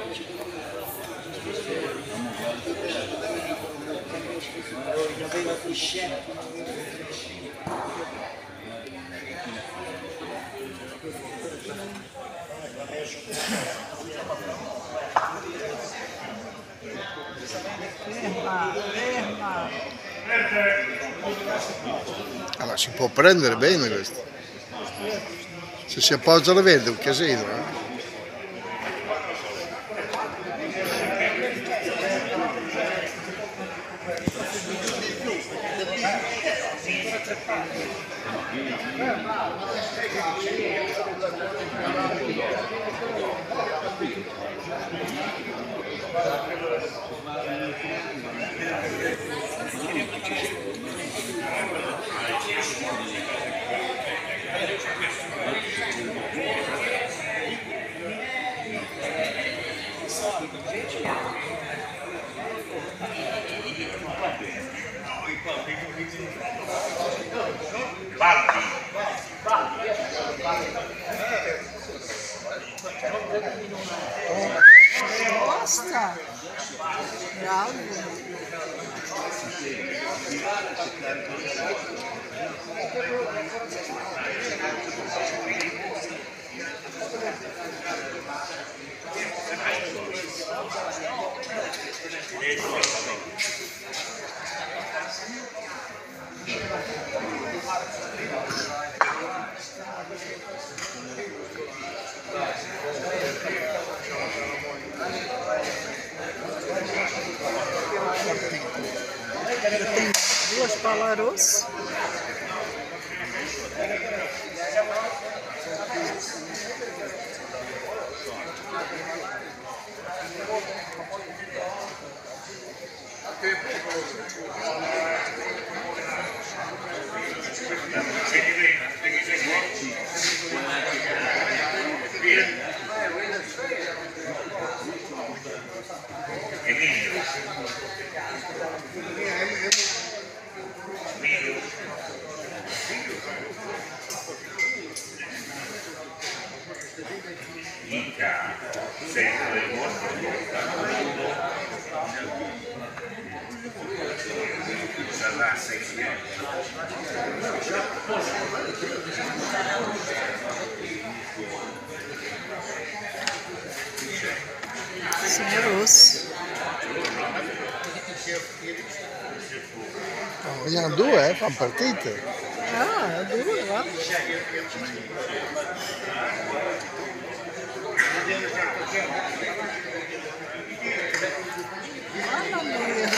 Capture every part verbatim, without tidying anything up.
Ferma, ferma. Allora, si può prendere bene questo. Se si appoggia la verde è un casino, eh? Basta! Bravo! Duas palaros. Inca, centro del mondo, sarà sexy. Signoroso. Oh, vogliamo due, eh? Fanno partite. Ah, due, va. Mamma mia.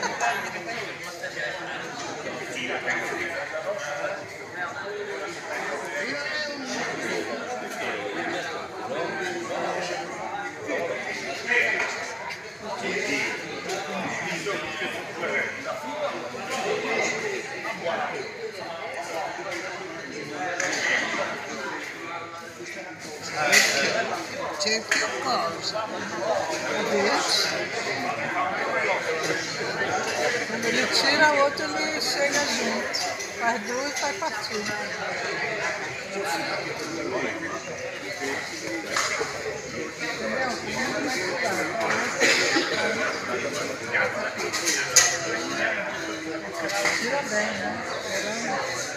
C'è più cosa. Vedi? Quando ele tira, o outro ele chega junto. Faz duas e faz partida. Entendeu? Como é que tá? Tira bem, né? Esperando.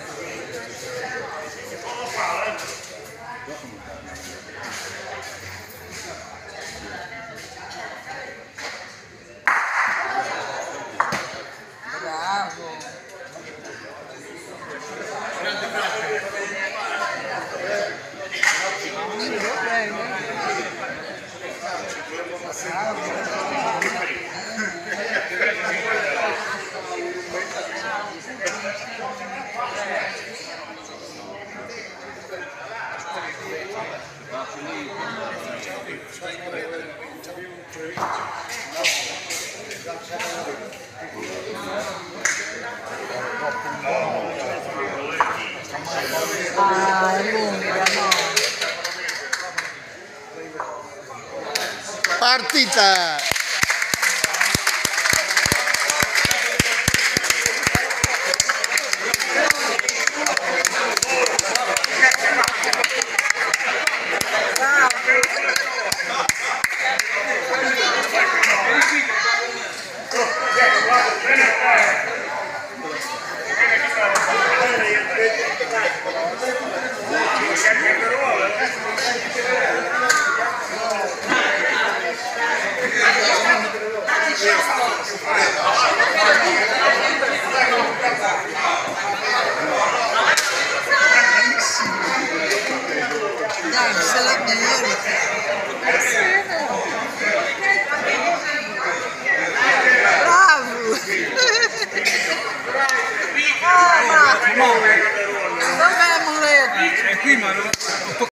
Ah, è lunga, no? Partita!